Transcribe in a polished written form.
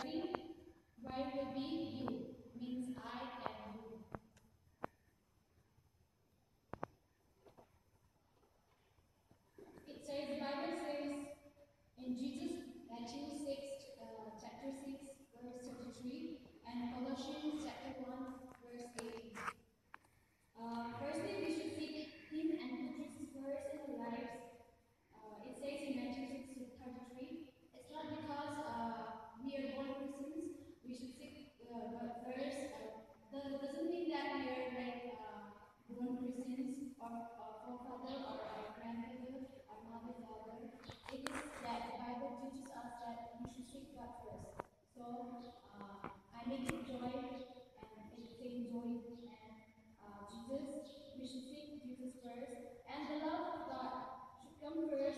starting word will be you, means I and you. It says, the Bible says in Matthew 6, chapter 6, verse 33, and Colossians chapter 1, verse 18. Firstly, we should seek Him and put Jesus first in our lives. It says in Matthew 6:33, it's not because we are born Christians, we should seek God first. That doesn't mean that we are like born Christians or forefather or our grandfather, our mother, father. It is that the Bible teaches us that we should seek God first. So I make it joy and it's saying joy and Jesus. We should seek Jesus first, and the love of God should come first.